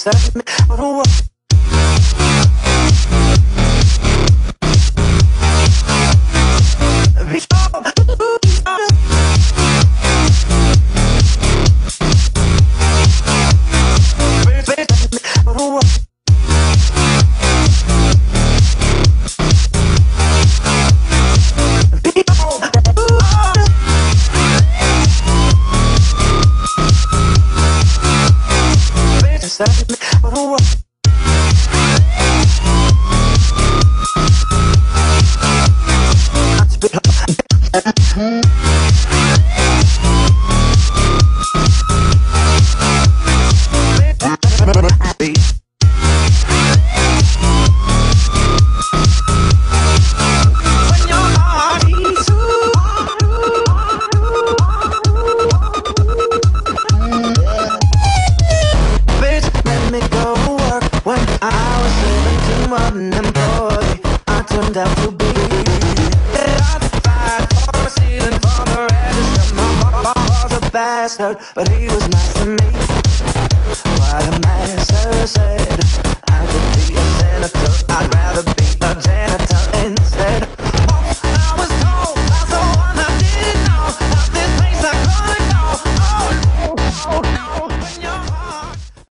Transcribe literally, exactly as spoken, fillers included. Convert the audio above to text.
set me on a walk. Set me on a walk. Unemployed, I turned out to be. I tried for a ceiling for the register. My boss was a bastard, but he was nice.